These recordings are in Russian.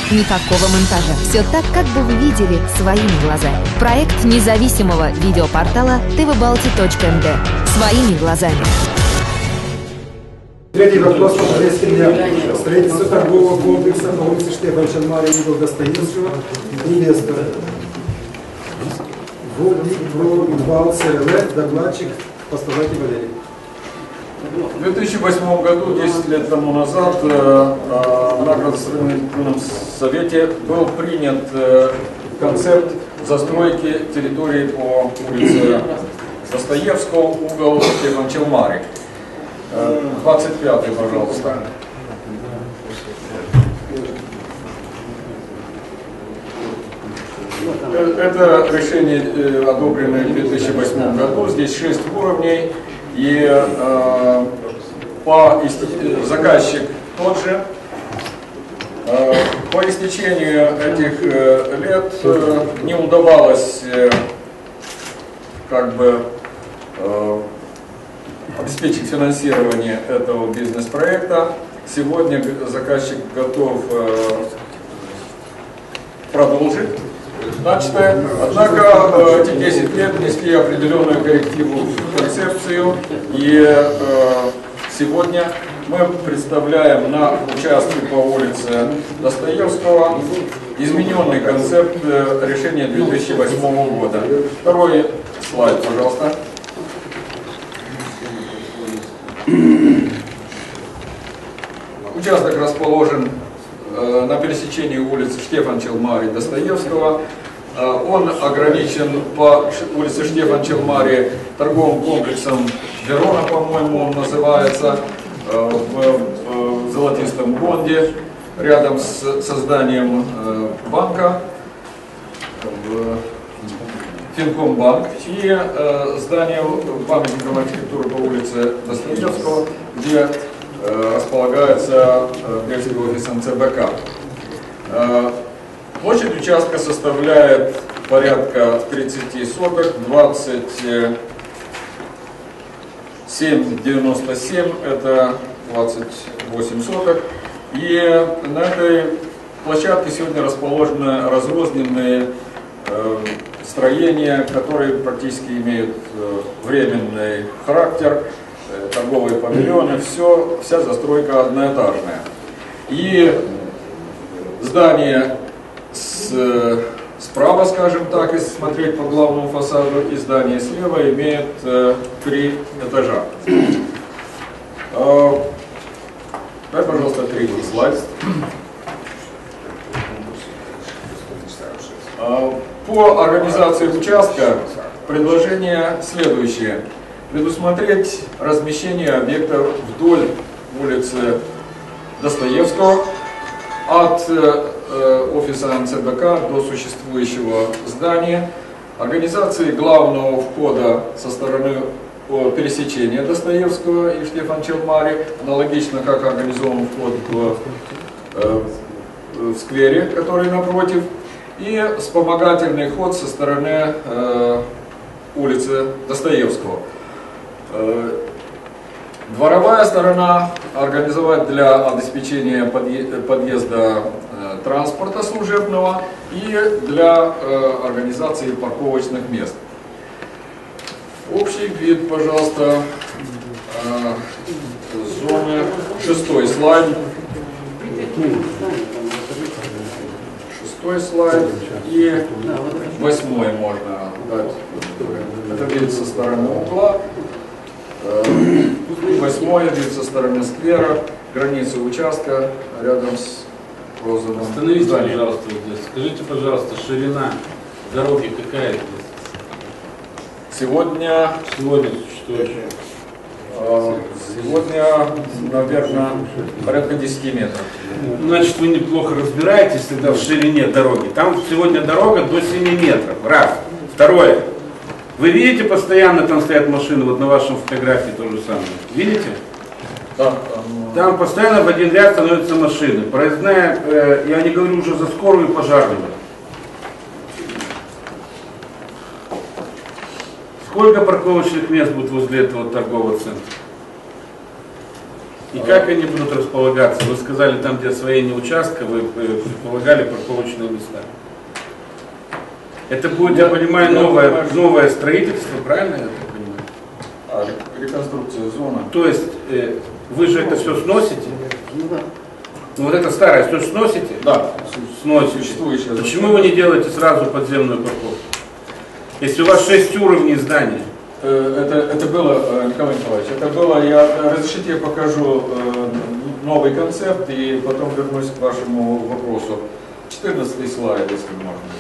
Никакого монтажа. Все так, как бы вы видели своими глазами. Проект независимого видеопортала tvbalti.md. Своими глазами. Третий вопрос по повестке дня. Строительство торгового комплекса по улице Штефана Челмари, угол Достоевского, инвестор. Вал СРВ, докладчик, Постоватий Валерий. В 2008 году, 10 лет тому назад, на градостроительном совете был принят концепт застройки территории по улице Достоевского, угол Штефан Челмари. 25-й, пожалуйста. Это решение одобрено в 2008 году. Здесь 6 уровней. И заказчик тот же. По истечению этих лет не удавалось обеспечить финансирование этого бизнес-проекта. Сегодня заказчик готов продолжить начатое. Однако эти 10 лет внесли определенную коррективу в концепцию. И сегодня мы представляем на участке по улице Достоевского измененный концепт решения 2008 года. Второй слайд, пожалуйста. Участок расположен на пересечении улиц Штефан Челмари и Достоевского. Он ограничен по улице Штефан Челмари торговым комплексом Верона, по-моему, он называется, в Золотистом Бонде, рядом с созданием банка, Финкомбанк, и зданием памятником архитектуры по улице Достоевского, где располагается бельгийский офис НЦБК. Площадь участка составляет порядка 30 соток, 27,97 это 28 соток. И на этой площадке сегодня расположены разрозненные строения, которые практически имеют временный характер, торговые павильоны, вся застройка одноэтажная. И здание справа, скажем так, если смотреть по главному фасаду, и здание слева имеет 3 этажа. Дай, пожалуйста, третий слайд. По организации участка предложение следующее. Предусмотреть размещение объектов вдоль улицы Достоевского от офиса НЦБК до существующего здания, организации главного входа со стороны пересечения Достоевского и Штефан Челмари, аналогично как организован вход в сквере, который напротив, и вспомогательный ход со стороны улицы Достоевского. Дворовая сторона организовать для обеспечения подъезда транспорта служебного и для организации парковочных мест. Общий вид, пожалуйста, зоны. 6-й слайд. 6-й слайд и 8-й можно дать. Это вид со стороны угла. 8-й вид со стороны сквера, границы участка рядом с розовым. Остановитесь, пожалуйста, вот здесь. Скажите, пожалуйста, ширина дороги какая здесь? Сегодня существующая. Сегодня, наверное, порядка 10 метров. Значит, вы неплохо разбираетесь тогда в ширине дороги. Там сегодня дорога до 7 метров. Раз. Второе. Вы видите, постоянно там стоят машины, вот на вашем фотографии то же самое. Видите? Да. Там постоянно в один ряд становятся машины. Проездная, я не говорю уже за скорую и пожарную. Сколько парковочных мест будет возле этого торгового центра? И как они будут располагаться? Вы сказали, там, где освоение участка, вы предполагали парковочные места. Это будет, я понимаю, новое строительство, правильно я так понимаю? Реконструкция зоны. То есть вы же это все сносите? Ну вот это старое все сносите? Да. Сносите. Существующее. Почему вы не делаете сразу подземную парковку? Если у вас 6 уровней здания. Это было, Николай Николаевич, это было, разрешите я покажу новый концепт и потом вернусь к вашему вопросу. 14 слайд, если можно.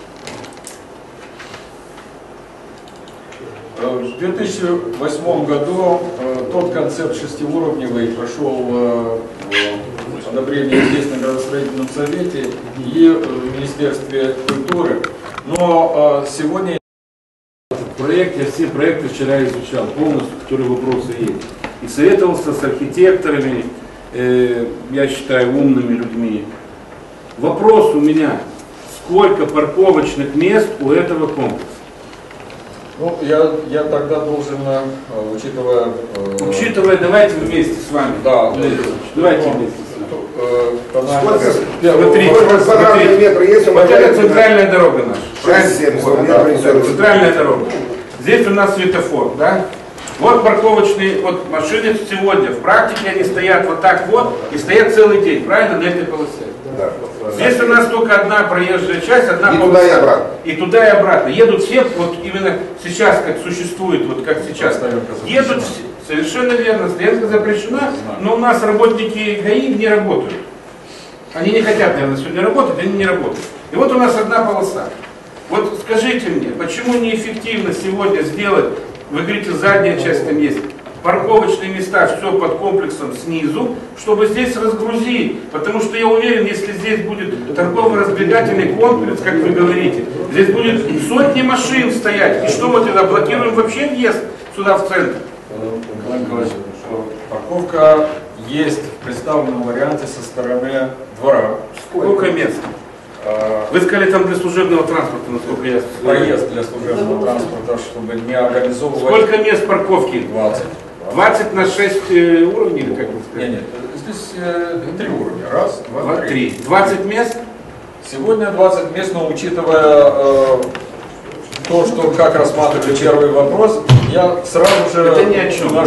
В 2008 году тот концепт шестиуровневый прошел одобрение здесь на градостроительном совете и в Министерстве культуры, но сегодня... Проект, я все проекты вчера изучал полностью, которые вопросы есть. И советовался с архитекторами, я считаю, умными людьми. Вопрос у меня, сколько парковочных мест у этого комплекса? Ну, я тогда должен, учитывая... Учитывая, давайте вместе с вами. Да. Давайте вместе с вами. Квадратные метры есть? Вот это центральная дорога наша. 6-7 Центральная дорога. Здесь у нас светофор, да? Вот парковочные вот машины сегодня. В практике они стоят вот так вот и стоят целый день, правильно, на этой полосе. Да. Здесь у нас только одна проезжая часть, одна И полоса. туда, и обратно. И туда, и обратно. Едут все, вот именно сейчас, как существует, вот как сейчас. Едут все. Совершенно верно, стоянка запрещена, но у нас работники ГАИ не работают. Они не хотят, наверное, сегодня работать, они не работают. И вот у нас одна полоса. Вот скажите мне, почему неэффективно сегодня сделать, вы говорите, задняя часть там есть, парковочные места, все под комплексом снизу, чтобы здесь разгрузить. Потому что я уверен, если здесь будет торгово-развлекательный комплекс, как вы говорите, здесь будет сотни машин стоять. И что мы тогда блокируем вообще въезд сюда в центр? Николай Николаевич, парковка есть в представленном варианте со стороны двора. Сколько мест? Вы сказали, там для служебного транспорта, насколько я... Проезд для служебного транспорта, чтобы не организовывать... Сколько мест парковки? 20. 20 на 6 уровней, или как вы сказали? Нет, здесь 3 уровня. Раз, два, три. 20 мест? Сегодня 20 мест, но учитывая то, что как рассматривали первый вопрос, я сразу же... Это ни о чем.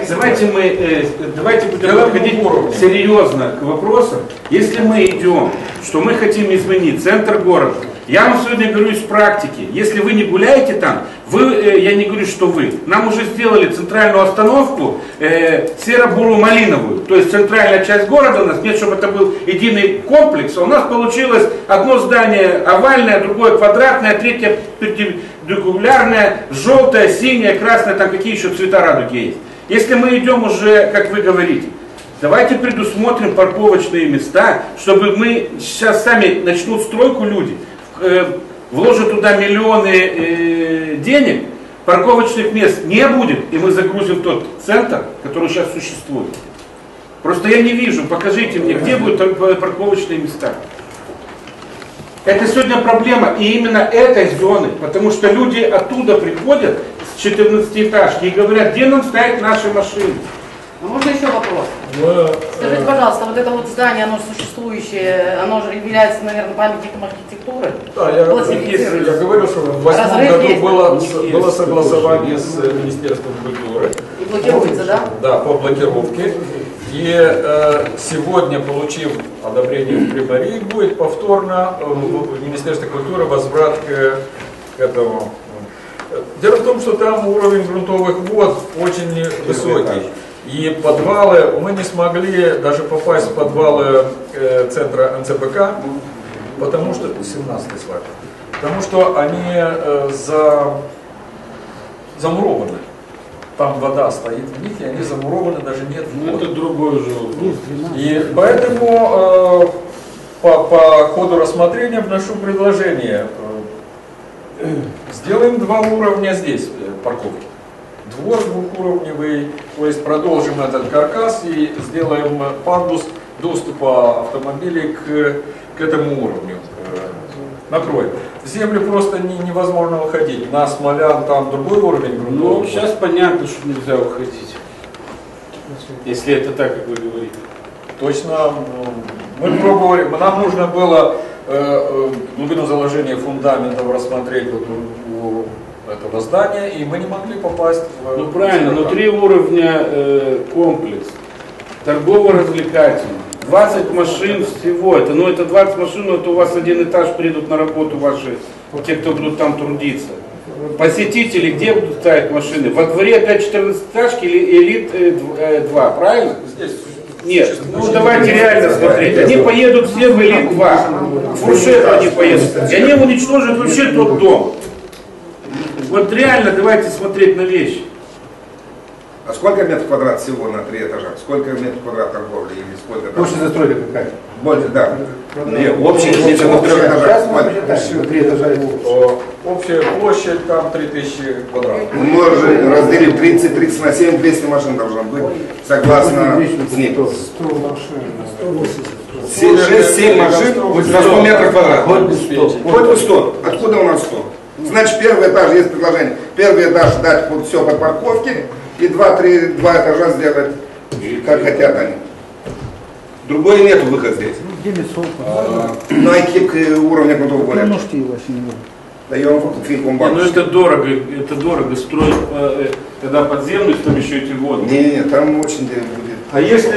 Давайте будем подходить серьезно к вопросам. Если мы идем, что мы хотим изменить центр города, я вам сегодня говорю из практики, если вы не гуляете там, я не говорю, что вы, нам уже сделали центральную остановку серо-буро-малиновую, то есть центральная часть города у нас, нет, чтобы это был единый комплекс, а у нас получилось одно здание овальное, другое квадратное, третье перпендикулярное, желтое, синее, красное, там какие еще цвета радуги есть. Если мы идем уже, как вы говорите, давайте предусмотрим парковочные места, чтобы мы сейчас сами начнут стройку люди, вложат туда миллионы денег, парковочных мест не будет, и мы загрузим тот центр, который сейчас существует. Просто я не вижу, покажите мне, где будут парковочные места. Это сегодня проблема и именно этой зоны, потому что люди оттуда приходят с 14-этажки и говорят, где нам ставить наши машины. Можно еще вопрос? Скажите, пожалуйста, вот это вот здание, оно существующее, оно же является, наверное, памятником архитектуры? Да, я говорю, что в 2008 году было согласование с Министерством культуры. И блокируется, да? Да, по блокировке. И сегодня, получив одобрение в Приборье, будет повторно в Министерстве культуры возврат к этому. Дело в том, что там уровень грунтовых вод очень высокий. И подвалы, мы не смогли даже попасть в подвалы центра НЦПК, потому что, 17-й слайд, потому что они замурованы. Там вода стоит в них, и они замурованы, даже нет вод. Это другой уже. И поэтому по ходу рассмотрения вношу предложение. Сделаем 2 уровня здесь парковки. Двор двухуровневый, то есть продолжим этот каркас и сделаем пандус доступа автомобилей к этому уровню. Накроем. В землю просто невозможно уходить. На Смолян там другой уровень грунтовых. Ну, сейчас понятно, что нельзя уходить. Если это так, как вы говорите. Точно, мы пробовали, нам нужно было глубину заложения фундаментов рассмотреть вот у этого здания, и мы не могли попасть в... Ну правильно, но 3 уровня комплекс, торгово-развлекательный, 20 машин всего, это 20 машин, но это у вас один этаж приедут на работу ваши, те, кто будут там трудиться. Посетители где будут ставить машины? Во дворе опять 14-этажки или элит 2, правильно? Здесь Нет, ну давайте реально смотреть. Они поедут все в элит 2, в Фуршет они поедут, и они уничтожат вообще тот дом. Вот реально давайте смотреть на вещи. А сколько метров квадрат всего на 3 этажа? Сколько метров квадрат торговли или сколько? Площадь застройка какая? Больше, да. Нет, общая, если на 3 этажах. Сколько? 3 этажа. общая площадь там 3000 квадратов. Мы же разделим 30 на 7, 200 машин должно быть, согласно с ним. 6-7 машин за 100 метров квадратных. Хоть бы 100. Откуда у нас 100? Значит, первый этаж, есть предложение. Первый этаж дать вот все под парковки и 2 этажа сделать, как хотят они. Другой нету выход здесь. На каких уровнях готов более? Даем финком банк. Ну это дорого строить, когда подземную, там еще эти воды. Не, там очень будет. А если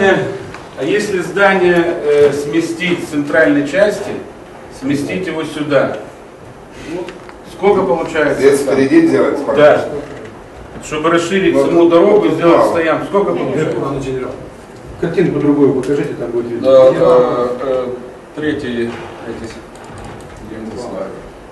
здание сместить с центральной части, сместить его сюда, ну, сколько получается? Здесь впереди делать? Да. Чтобы расширить саму дорогу и сделать стоянку, сколько получается? Картинку другую покажите, там будет видно. Третий слайд.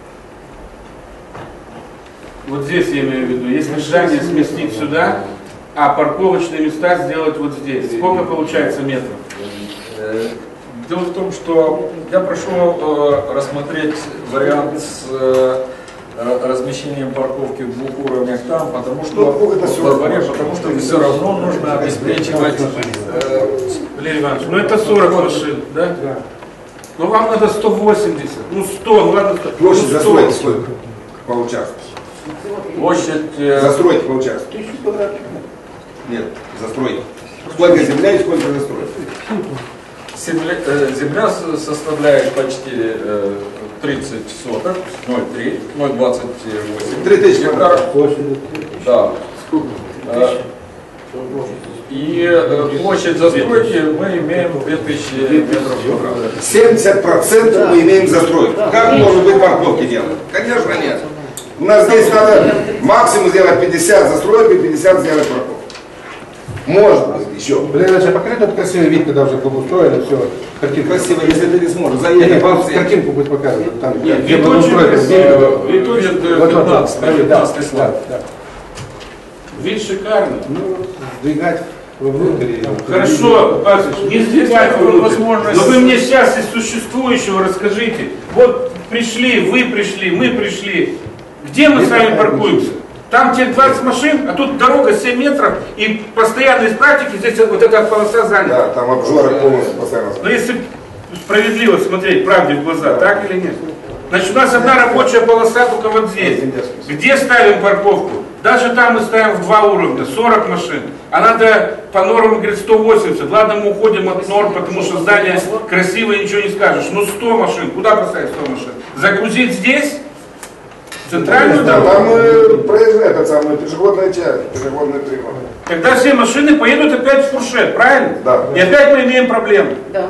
Вот здесь я имею в виду, если здание сместить сюда, а парковочные места сделать вот здесь, сколько получается метров? Дело в том, что я прошу рассмотреть вариант с размещением парковки в 2 уровнях там, потому что во дворе, потому что все равно нужно обеспечивать. Валерий Иванович, ну это 40 машин, да? Ну вам надо 180, ну 100, ну ладно 100. Площадь застроить сколько по участку? Площадь... Застроить по участку? 1000 квадратных. Нет, застроить. Сколько земля и сколько застроить? Земля составляет почти 30 соток, 0,28 3000 гектаров. Да. И площадь застройки мы имеем 2000 метров квадратных. 70% мы имеем застройку. Как может быть парковки делать? Конечно нет. У нас здесь надо максимум сделать 50 застройки и 50 сделать парковку. Может быть, еще. Блин, а покажи тут красивый вид, когда уже благоустроено, все. Картинка. Красиво, если ты не сможешь. Заедем. Картинку будет показывать. Там, Нет, где вид благоустроено. Вид 15 слайд. Вид шикарный. Ну, сдвигать вовнутрь. Хорошо, Павлович, не сдвигать возможность. Но вы мне сейчас из существующего расскажите. Вот пришли, вы пришли, мы пришли. Где мы с вами паркуемся? Там теперь 20 машин, а тут дорога 7 метров, и постоянно из практики здесь вот эта полоса занята. Да, там обжоры полностью постоянно. Но если справедливо смотреть правде в глаза, так или нет? Значит, у нас одна рабочая полоса только вот здесь. Где ставим парковку? Даже там мы ставим в 2 уровня, 40 машин. А надо по нормам, говорит, 180. Ладно, мы уходим от норм, потому что здание красивое, ничего не скажешь. Ну 100 машин, куда поставить 100 машин? Загрузить здесь? Центральную дорогу? Там проезжает эта самая пешеходная часть, пешеходный переход. Тогда все машины поедут опять в Фуршет, правильно? Да. И опять мы имеем проблему. Да.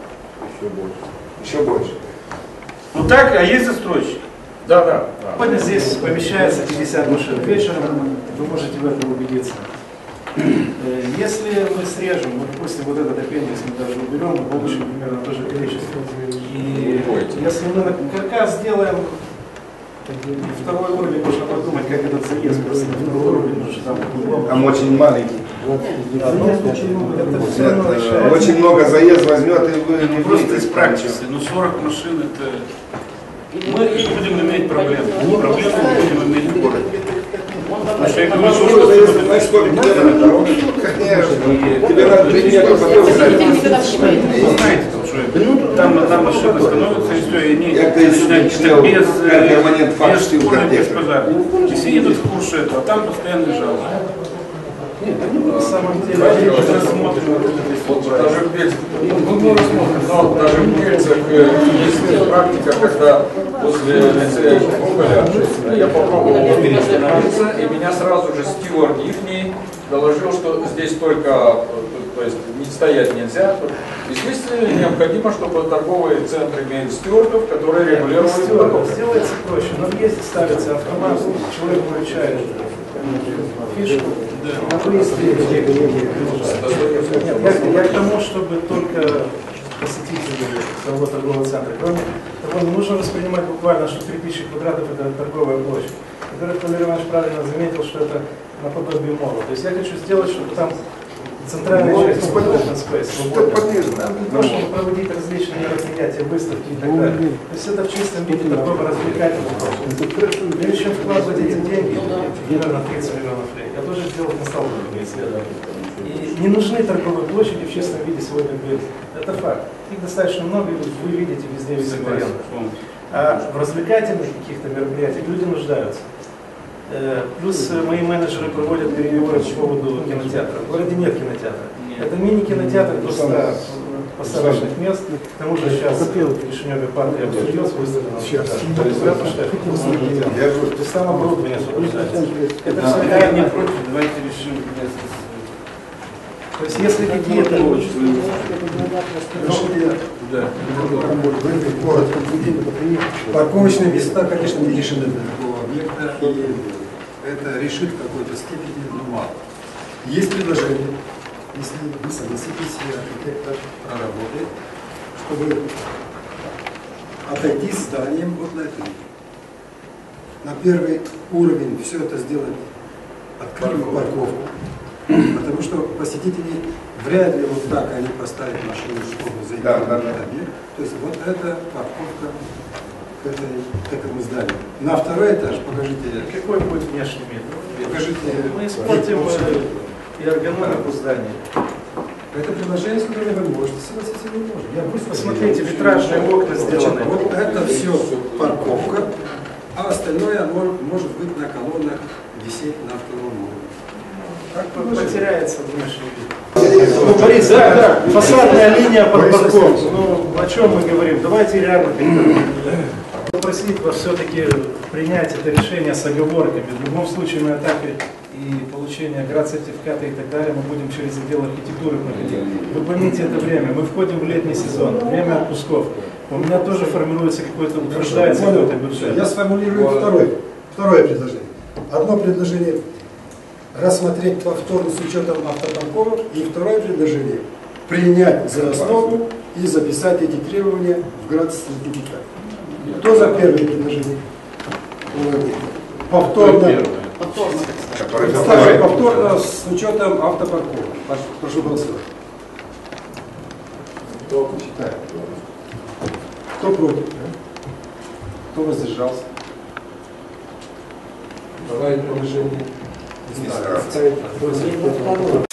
Еще больше. Ну так, а есть застройщик? Да. Сегодня здесь помещается 50 машин. Вечером вы можете в этом убедиться. Если мы срежем, вот, допустим, вот этот аппендикс мы даже уберем, мы получим примерно то же количество. И если мы на каркас сделаем второй уровень, можно подумать, как этот заезд просто на второй уровень, потому что там Там очень маленький. да, но это все равно решает. Очень много заезд возьмет, и вы не Просто будете из практики. Ну 40 машин это... Мы будем иметь проблемы. Проблемы мы будем иметь в городе. Потому что я говорю, что сколько километров дороги? Конечно. Тебе надо 3 метра вы знаете, там одна машина становится, и все, и они начинают без факт, что пожарных. И все едут в Фуршет, а там постоянно жалобы. Нет, они на самом деле рассмотрены. Даже в Бельцах, но даже в Бельцах есть практика, когда после лицея Гоголя я попробовал остановиться, и меня сразу же стюард ихний доложил, что здесь только, то есть не стоять нельзя. Естественно, необходимо, чтобы торговые центры имели стюардов, которые регулируют поток. Сделается проще, но есть ставится автомат, человек включает фишку. Я к тому, чтобы только посетители самого торгового центра, кроме того, не нужно воспринимать буквально, что 3000 квадратов это торговая площадь. Владимир Иванович правильно заметил, что это наподобие мола. То есть я хочу сделать, чтобы там центральная часть open space, чтобы проводить различные мероприятия, выставки и так далее. То есть это в чистом виде такого развлекательного. Прежде чем вкладывать эти деньги, примерно 30 миллионов лет, я тоже сделал консалтинговые исследования. И не нужны торговые площади в чистом виде сегодня в Бельце. Это факт. Их достаточно много, и вы видите везде визитаренты. А в развлекательных каких-то мероприятиях люди нуждаются. Плюс мои менеджеры проводят переговоры по поводу кинотеатра. В городе нет кинотеатра. Это мини-кинотеатр до 100 посадочных мест. К тому же сейчас в Кишиневе партия обсудилась, выставлена. То есть там оборудование освобождается. Это все не против, давайте решим. То есть если какие-то... Парковочные места, конечно, не решены для такого объекта, и это решит в какой-то степени, но мало. Есть предложение, если вы согласитесь, архитектор проработает, чтобы отойти с зданием вот на это. На первый уровень все это сделать, открыть парковку. Потому что посетители вряд ли вот так они поставят машину, чтобы зайти в этот объект. То есть вот это парковка к этому зданию. На второй этаж покажите. Какой будет внешний вид? Покажите. Мы испортим и эргономику здания. Это предложение, с которым вы можете согласиться, не можете. Я быстро посмотрите, витражные окна сделаны. Вот это все парковка, а остальное может быть на колоннах висеть на втором уровне. Как потеряется внешний вид? Ну, Борис, да, фасадная линия под парковку. Ну, о чем мы говорим? Давайте реально попросить вас все-таки принять это решение с оговорками. В любом случае на этапе и получения град-сертификата и так далее мы будем через отдел архитектуры проходить. Вы поймите это время. Мы входим в летний сезон, время отпусков. У меня тоже формируется какой-то, утверждается какой-то бюджет. Я сформулирую второе предложение. Одно предложение рассмотреть повторно с учетом автопарковок, и второе предложение принять за основу и записать эти требования в град-сертификат. Кто за первое предложение? Повторно. Повторно с учетом автопарковок. Прошу голосовать. Кто читает? Кто против? Кто воздержался? Давай предложение.